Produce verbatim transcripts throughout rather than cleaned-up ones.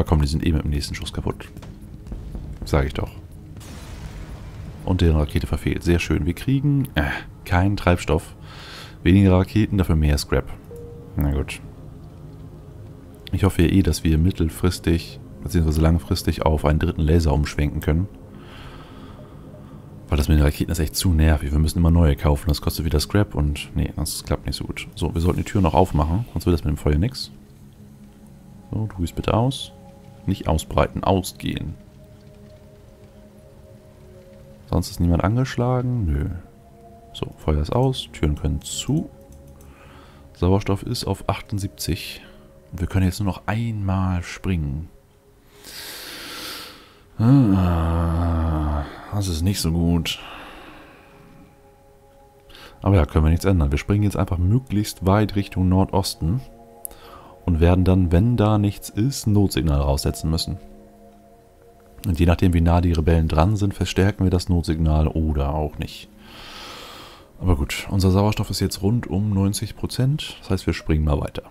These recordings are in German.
komm, die sind eh mit dem nächsten Schuss kaputt. Sag ich doch. Und deren Rakete verfehlt. Sehr schön. Wir kriegen äh, keinen Treibstoff. Weniger Raketen, dafür mehr Scrap. Na gut. Ich hoffe ja eh, dass wir mittelfristig, beziehungsweise langfristig auf einen dritten Laser umschwenken können. Weil das mit den Raketen ist echt zu nervig. Wir müssen immer neue kaufen. Das kostet wieder Scrap und nee, das klappt nicht so gut. So, wir sollten die Tür noch aufmachen, sonst wird das mit dem Feuer nix. So, du gehst bitte aus. Nicht ausbreiten, ausgehen. Sonst ist niemand angeschlagen? Nö. So, Feuer ist aus, Türen können zu. Sauerstoff ist auf achtundsiebzig. Und wir können jetzt nur noch einmal springen. Ah, das ist nicht so gut. Aber ja, können wir nichts ändern. Wir springen jetzt einfach möglichst weit Richtung Nordosten. Und werden dann, wenn da nichts ist, ein Notsignal raussetzen müssen. Und je nachdem, wie nah die Rebellen dran sind, verstärken wir das Notsignal oder auch nicht. Aber gut, unser Sauerstoff ist jetzt rund um neunzig Prozent. Das heißt, wir springen mal weiter.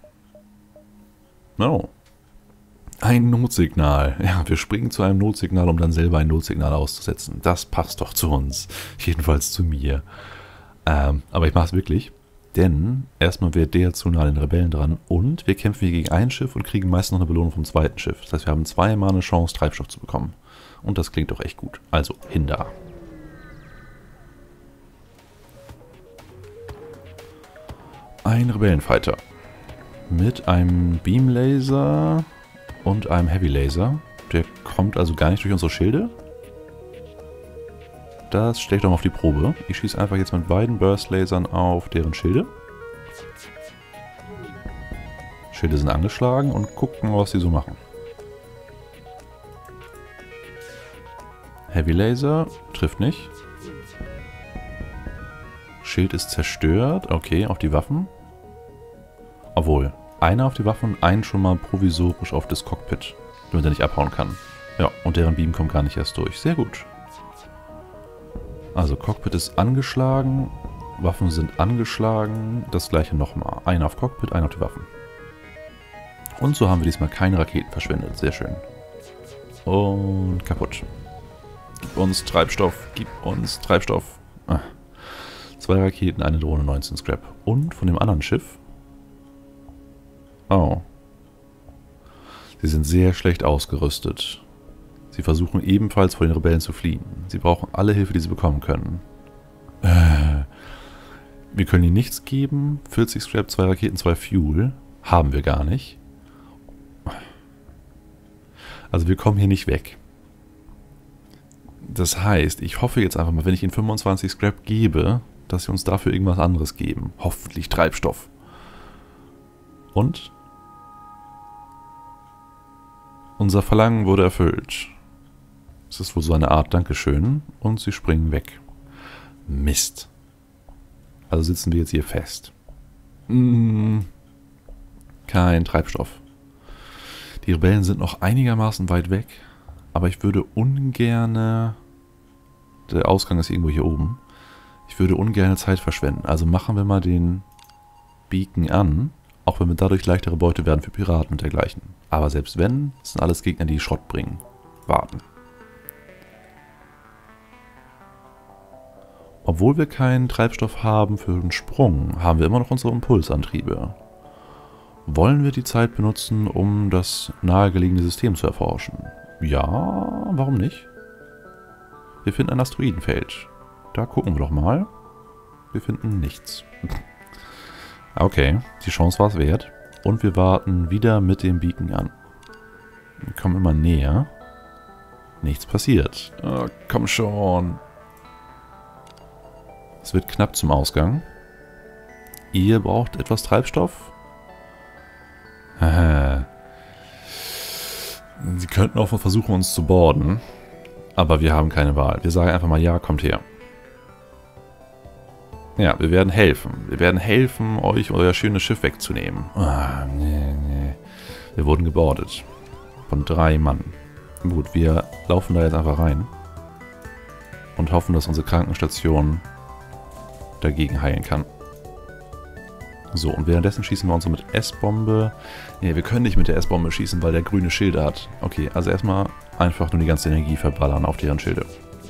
Oh. Ein Notsignal. Ja, wir springen zu einem Notsignal, um dann selber ein Notsignal auszusetzen. Das passt doch zu uns. Jedenfalls zu mir. Ähm, aber ich mache es wirklich. Denn erstmal wird der zu nah an den Rebellen dran. Und wir kämpfen hier gegen ein Schiff und kriegen meist noch eine Belohnung vom zweiten Schiff. Das heißt, wir haben zweimal eine Chance, Treibstoff zu bekommen. Und das klingt doch echt gut. Also, hin da. Ein Rebellenfighter. Mit einem Beamlaser und einem Heavy Laser. Der kommt also gar nicht durch unsere Schilde. Das stelle ich doch mal auf die Probe. Ich schieße einfach jetzt mit beiden Burst-Lasern auf deren Schilde. Schilde sind angeschlagen und gucken, was sie so machen. Heavy Laser trifft nicht. Schild ist zerstört. Okay, auf die Waffen. Obwohl, einer auf die Waffen und einen schon mal provisorisch auf das Cockpit, damit er nicht abhauen kann. Ja, und deren Beam kommt gar nicht erst durch. Sehr gut. Also Cockpit ist angeschlagen, Waffen sind angeschlagen, das gleiche nochmal. Einer auf Cockpit, einer auf die Waffen. Und so haben wir diesmal keine Raketen verschwendet. Sehr schön. Und kaputt. Gib uns Treibstoff, gib uns Treibstoff. Ah. Zwei Raketen, eine Drohne, neunzehn Scrap. Und von dem anderen Schiff... Oh. Sie sind sehr schlecht ausgerüstet. Sie versuchen ebenfalls vor den Rebellen zu fliehen. Sie brauchen alle Hilfe, die sie bekommen können. Äh, wir können ihnen nichts geben. vierzig Scrap, zwei Raketen, zwei Fuel. Haben wir gar nicht. Also wir kommen hier nicht weg. Das heißt, ich hoffe jetzt einfach mal, wenn ich ihnen fünfundzwanzig Scrap gebe, dass sie uns dafür irgendwas anderes geben. Hoffentlich Treibstoff. Und? Unser Verlangen wurde erfüllt. Es ist wohl so eine Art Dankeschön. Und sie springen weg. Mist. Also sitzen wir jetzt hier fest. Mm, kein Treibstoff. Die Rebellen sind noch einigermaßen weit weg. Aber ich würde ungerne... Der Ausgang ist irgendwo hier oben. Ich würde ungerne Zeit verschwenden. Also machen wir mal den Beacon an. Auch wenn wir dadurch leichtere Beute werden für Piraten und dergleichen. Aber selbst wenn, sind alles Gegner, die Schrott bringen. Warten. Obwohl wir keinen Treibstoff haben für den Sprung, haben wir immer noch unsere Impulsantriebe. Wollen wir die Zeit benutzen, um das nahegelegene System zu erforschen? Ja, warum nicht? Wir finden ein Asteroidenfeld. Da gucken wir doch mal. Wir finden nichts. Okay, die Chance war es wert. Und wir warten wieder mit dem Beacon an. Wir kommen immer näher. Nichts passiert. Oh, komm schon. Es wird knapp zum Ausgang. Ihr braucht etwas Treibstoff. Sie könnten auch versuchen, uns zu boarden. Aber wir haben keine Wahl. Wir sagen einfach mal, ja, kommt her. Ja, wir werden helfen. Wir werden helfen, euch euer schönes Schiff wegzunehmen. Ah, nee, nee. Wir wurden gebordet. Von drei Mann. Gut, wir laufen da jetzt einfach rein. Und hoffen, dass unsere Krankenstation dagegen heilen kann. So, und währenddessen schießen wir uns so mit S-Bombe. Ne, wir können nicht mit der S-Bombe schießen, weil der grüne Schilde hat. Okay, also erstmal einfach nur die ganze Energie verballern auf deren Schilde.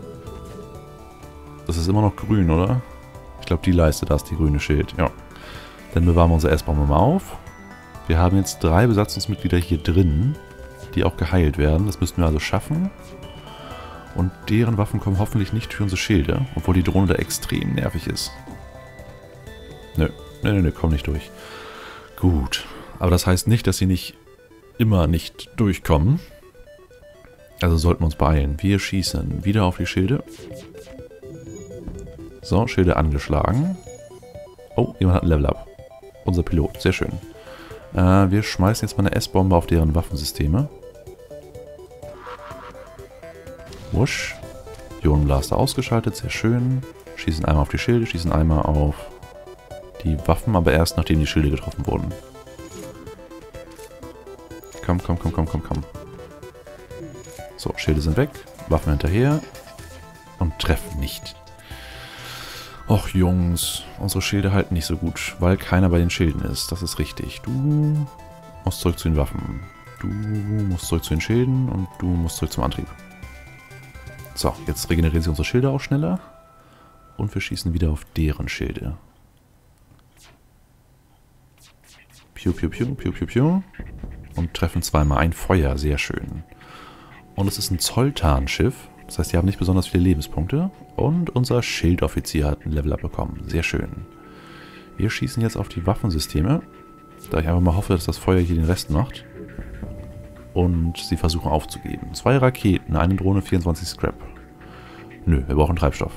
Das ist immer noch grün, oder? Ich glaube, die Leiste, da ist die grüne Schild. Ja. Dann bewahren wir unsere S-Bombe mal auf. Wir haben jetzt drei Besatzungsmitglieder hier drin, die auch geheilt werden. Das müssten wir also schaffen. Und deren Waffen kommen hoffentlich nicht für unsere Schilde, obwohl die Drohne da extrem nervig ist. Nö, nö, nö, nö, komm nicht durch. Gut, aber das heißt nicht, dass sie nicht immer nicht durchkommen. Also sollten wir uns beeilen. Wir schießen wieder auf die Schilde. So, Schilde angeschlagen. Oh, jemand hat ein Level Up. Unser Pilot, sehr schön. Äh, wir schmeißen jetzt mal eine S-Bombe auf deren Waffensysteme. Wusch. Ionenblaster ausgeschaltet, sehr schön. Schießen einmal auf die Schilde, schießen einmal auf die Waffen, aber erst nachdem die Schilde getroffen wurden. Komm, komm, komm, komm, komm, komm. So, Schilde sind weg, Waffen hinterher und treffen nicht. Och Jungs, unsere Schilde halten nicht so gut, weil keiner bei den Schilden ist. Das ist richtig. Du musst zurück zu den Waffen. Du musst zurück zu den Schilden und du musst zurück zum Antrieb. So, jetzt regenerieren sie unsere Schilde auch schneller. Und wir schießen wieder auf deren Schilde. Piu, piu, piu, piu, piu, piu. Und treffen zweimal ein Feuer, sehr schön. Und es ist ein Zoltan-Schiff. Das heißt, die haben nicht besonders viele Lebenspunkte. Und unser Schildoffizier hat ein Level-Up bekommen. Sehr schön. Wir schießen jetzt auf die Waffensysteme. Da ich einfach mal hoffe, dass das Feuer hier den Rest macht. Und sie versuchen aufzugeben. Zwei Raketen, eine Drohne, vierundzwanzig Scrap. Nö, wir brauchen Treibstoff.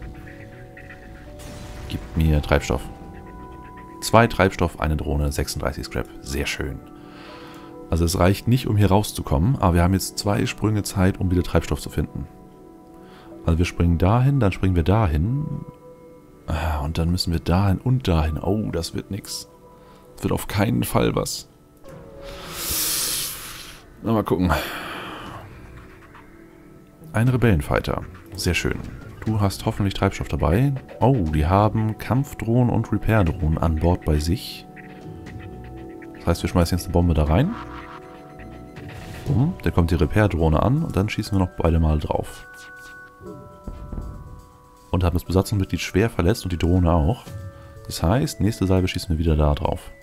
Gib mir Treibstoff. Zwei Treibstoff, eine Drohne, sechsunddreißig Scrap. Sehr schön. Also es reicht nicht, um hier rauszukommen, aber wir haben jetzt zwei Sprünge Zeit, um wieder Treibstoff zu finden. Also wir springen dahin, dann springen wir dahin. Und dann müssen wir dahin und dahin. Oh, das wird nix. Das wird auf keinen Fall was. Na, mal gucken. Ein Rebellenfighter. Sehr schön. Du hast hoffentlich Treibstoff dabei. Oh, die haben Kampfdrohnen und Repair-Drohnen an Bord bei sich. Das heißt, wir schmeißen jetzt eine Bombe da rein. Boom, da kommt die Repair-Drohne an und dann schießen wir noch beide Mal drauf. Und haben das Besatzungsmitglied schwer verletzt und die Drohne auch. Das heißt, nächste Salve schießen wir wieder da drauf.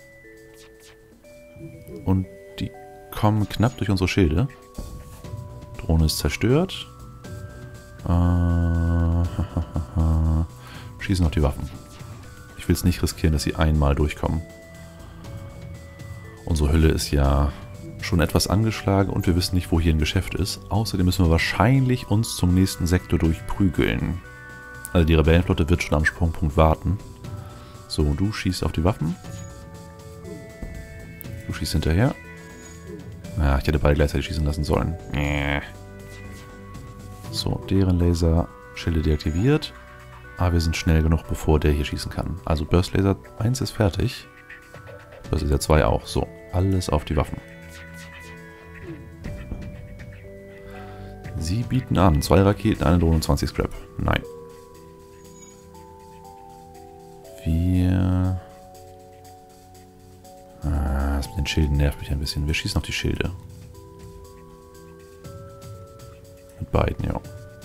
Und die kommen knapp durch unsere Schilde. Drohne ist zerstört. Äh, schießen auf die Waffen. Ich will es nicht riskieren, dass sie einmal durchkommen. Unsere Hülle ist ja schon etwas angeschlagen und wir wissen nicht, wo hier ein Geschäft ist. Außerdem müssen wir wahrscheinlich uns zum nächsten Sektor durchprügeln. Also die Rebellenflotte wird schon am Sprungpunkt warten. So, du schießt auf die Waffen. Du schießt hinterher. Ja, ich hätte beide gleichzeitig schießen lassen sollen. So, deren Laser-Schilde deaktiviert. Aber wir sind schnell genug, bevor der hier schießen kann. Also Burst Laser eins ist fertig. Burst Laser zwei auch. So, alles auf die Waffen. Sie bieten an. Zwei Raketen, eine Drohne und zwanzig Scrap. Nein. Wir... Ah, das mit den Schilden nervt mich ein bisschen. Wir schießen auf die Schilde. Mit beiden, ja.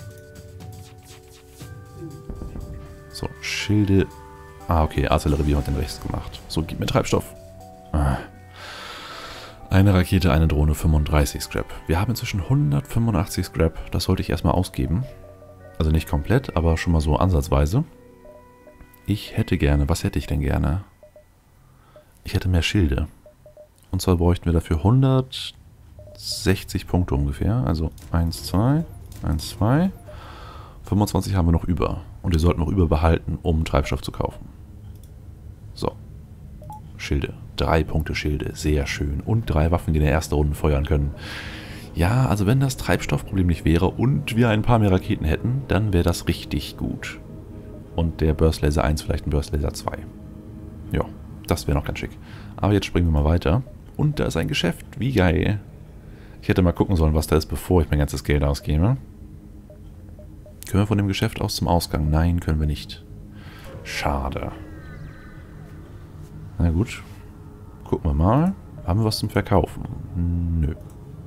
So, Schilde... Ah, okay, Artillerie hat den rechts gemacht. So, gib mir Treibstoff. Ah. Eine Rakete, eine Drohne, fünfunddreißig Scrap. Wir haben inzwischen hundertfünfundachtzig Scrap. Das sollte ich erstmal ausgeben. Also nicht komplett, aber schon mal so ansatzweise. Ich hätte gerne... Was hätte ich denn gerne? Ich hätte mehr Schilde. Und zwar bräuchten wir dafür hundertsechzig Punkte ungefähr. Also eins, zwei, eins, zwei. fünfundzwanzig haben wir noch über. Und wir sollten noch über behalten, um Treibstoff zu kaufen. So. Schilde. Drei Punkte Schilde. Sehr schön. Und drei Waffen, die in der ersten Runde feuern können. Ja, also wenn das Treibstoffproblem nicht wäre und wir ein paar mehr Raketen hätten, dann wäre das richtig gut. Und der Burst Laser eins vielleicht ein Burst Laser zwei. Ja, das wäre noch ganz schick. Aber jetzt springen wir mal weiter. Und da ist ein Geschäft. Wie geil. Ich hätte mal gucken sollen, was da ist, bevor ich mein ganzes Geld ausgebe. Können wir von dem Geschäft aus zum Ausgang? Nein, können wir nicht. Schade. Na gut. Gucken wir mal. Haben wir was zum Verkaufen? Nö.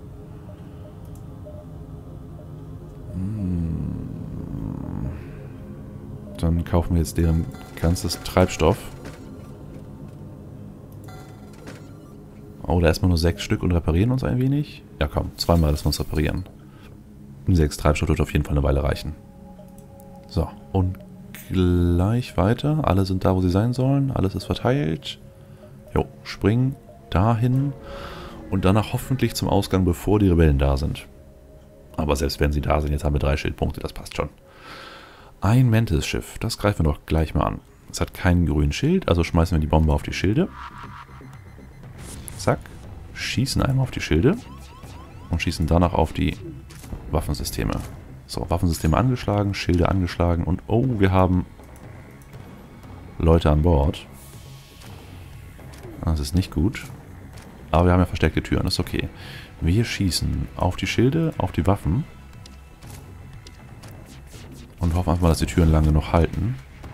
Dann kaufen wir jetzt deren ganzes Treibstoff. Oh, da erstmal nur sechs Stück und reparieren uns ein wenig. Ja komm, zweimal lassen wir uns reparieren. Sechs Treibstoff wird auf jeden Fall eine Weile reichen. So, und gleich weiter. Alle sind da, wo sie sein sollen. Alles ist verteilt. Jo, springen dahin. Und danach hoffentlich zum Ausgang, bevor die Rebellen da sind. Aber selbst wenn sie da sind, jetzt haben wir drei Schildpunkte, das passt schon. Ein Mantis-Schiff, das greifen wir doch gleich mal an. Es hat keinen grünen Schild, also schmeißen wir die Bombe auf die Schilde. Zack. Schießen einmal auf die Schilde. Und schießen danach auf die Waffensysteme. So, Waffensysteme angeschlagen, Schilde angeschlagen und oh, wir haben Leute an Bord. Das ist nicht gut. Aber wir haben ja versteckte Türen, das ist okay. Wir schießen auf die Schilde, auf die Waffen. Und hoffen einfach mal, dass die Türen lange noch halten.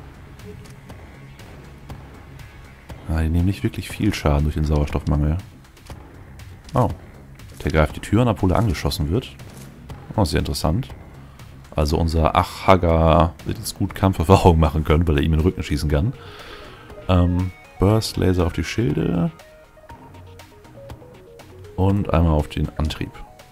Ah, die nehmen nicht wirklich viel Schaden durch den Sauerstoffmangel. Oh. Der greift die Türen, obwohl er angeschossen wird. Oh, sehr interessant. Also unser Achhagger wird jetzt gut Kampferfahrung machen können, weil er ihm in den Rücken schießen kann. Ähm, Burst Laser auf die Schilde. Und einmal auf den Antrieb.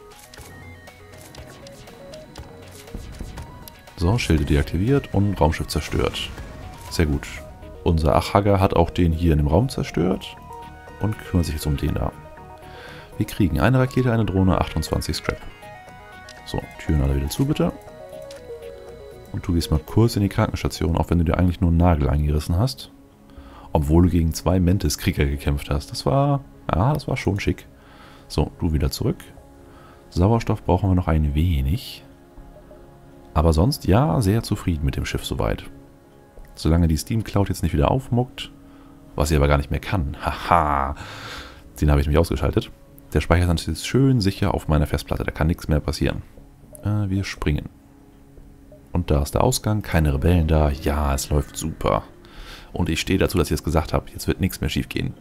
So, Schilde deaktiviert und Raumschiff zerstört. Sehr gut. Unser Achhagger hat auch den hier in dem Raum zerstört und kümmert sich jetzt um den da. Wir kriegen eine Rakete, eine Drohne, achtundzwanzig Scrap. So, Türen alle wieder zu, bitte. Und du gehst mal kurz in die Krankenstation, auch wenn du dir eigentlich nur einen Nagel eingerissen hast. Obwohl du gegen zwei Mantis-Krieger gekämpft hast. Das war, ja, das war schon schick. So, du wieder zurück. Sauerstoff brauchen wir noch ein wenig. Aber sonst, ja, sehr zufrieden mit dem Schiff soweit. Solange die Steam Cloud jetzt nicht wieder aufmuckt, was sie aber gar nicht mehr kann. Haha, den habe ich nämlich ausgeschaltet. Der Speicherstand ist jetzt schön sicher auf meiner Festplatte, da kann nichts mehr passieren. Äh, wir springen. Und da ist der Ausgang, keine Rebellen da. Ja, es läuft super. Und ich stehe dazu, dass ich es gesagt habe. Jetzt wird nichts mehr schief gehen.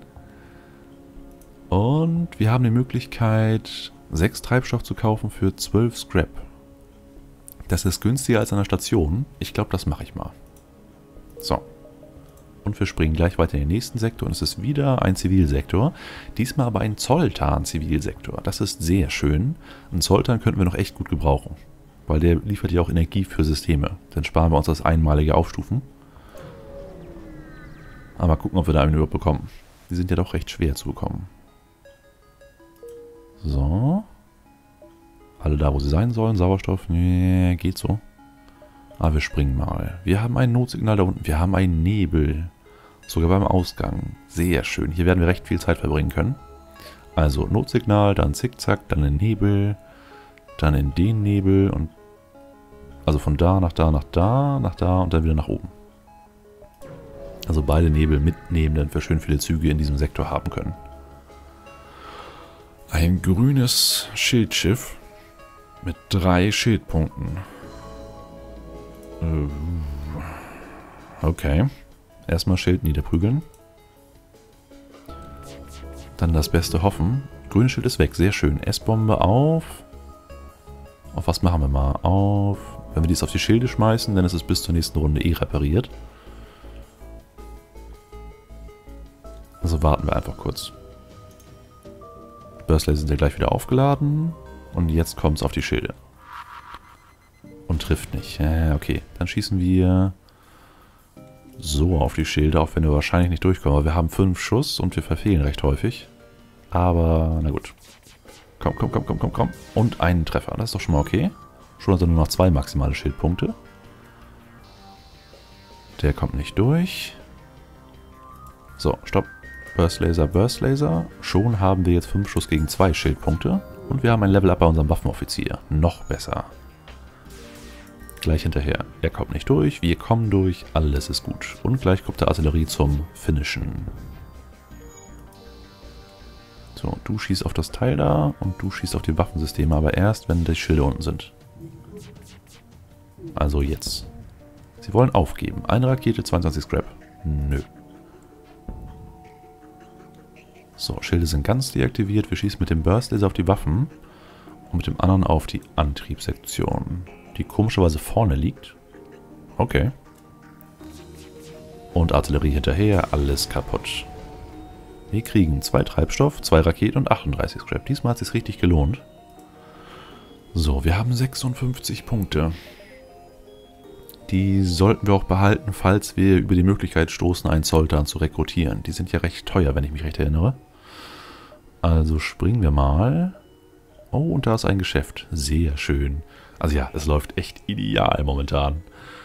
Und wir haben die Möglichkeit, sechs Treibstoff zu kaufen für zwölf Scrap. Das ist günstiger als an der Station. Ich glaube, das mache ich mal. So. Und wir springen gleich weiter in den nächsten Sektor. Und es ist wieder ein Zivilsektor. Diesmal aber ein Zoltan-Zivilsektor. Das ist sehr schön. Einen Zoltan könnten wir noch echt gut gebrauchen. Weil der liefert ja auch Energie für Systeme. Dann sparen wir uns das einmalige Aufstufen. Aber gucken, ob wir da einen überhaupt bekommen. Die sind ja doch recht schwer zu bekommen. So. Alle da, wo sie sein sollen. Sauerstoff, nee, geht so. Aber wir springen mal. Wir haben ein Notsignal da unten. Wir haben einen Nebel. Sogar beim Ausgang. Sehr schön. Hier werden wir recht viel Zeit verbringen können. Also Notsignal, dann Zickzack, dann ein Nebel. Dann in den Nebel. Und also von da nach da, nach da, nach da und dann wieder nach oben. Also beide Nebel mitnehmen, damit wir schön viele Züge in diesem Sektor haben können. Ein grünes Schildschiff mit drei Schildpunkten. Okay. Erstmal Schild niederprügeln. Dann das Beste hoffen. Grünes Schild ist weg, sehr schön. S-Bombe auf. Auf was machen wir mal? Auf. Wenn wir dies auf die Schilde schmeißen, dann ist es bis zur nächsten Runde eh repariert. Also warten wir einfach kurz. Burstlaser sind ja gleich wieder aufgeladen. Und jetzt kommt es auf die Schilde. Und trifft nicht. Ja, okay. Dann schießen wir so auf die Schilde, auch wenn wir wahrscheinlich nicht durchkommen. Aber wir haben fünf Schuss und wir verfehlen recht häufig. Aber, na gut. Komm, komm, komm, komm, komm, komm. Und einen Treffer. Das ist doch schon mal okay. Schon also nur noch zwei maximale Schildpunkte. Der kommt nicht durch. So, stopp. Burst Laser, Burst Laser. Schon haben wir jetzt fünf Schuss gegen zwei Schildpunkte. Und wir haben ein Level-Up bei unserem Waffenoffizier. Noch besser. Gleich hinterher. Er kommt nicht durch, wir kommen durch, alles ist gut. Und gleich kommt der Artillerie zum Finishen. So, du schießt auf das Teil da und du schießt auf die Waffensysteme, aber erst, wenn die Schilde unten sind. Also jetzt. Sie wollen aufgeben. Eine Rakete, zweiundzwanzig Scrap. Nö. So, Schilde sind ganz deaktiviert. Wir schießen mit dem Burst Laser auf die Waffen und mit dem anderen auf die Antriebssektion, die komischerweise vorne liegt. Okay. Und Artillerie hinterher, alles kaputt. Wir kriegen zwei Treibstoff, zwei Raketen und achtunddreißig Scrap. Diesmal hat es sich richtig gelohnt. So, wir haben sechsundfünfzig Punkte. Die sollten wir auch behalten, falls wir über die Möglichkeit stoßen, einen Zoltan zu rekrutieren. Die sind ja recht teuer, wenn ich mich recht erinnere. Also springen wir mal. Oh, und da ist ein Geschäft. Sehr schön. Also ja, es läuft echt ideal momentan.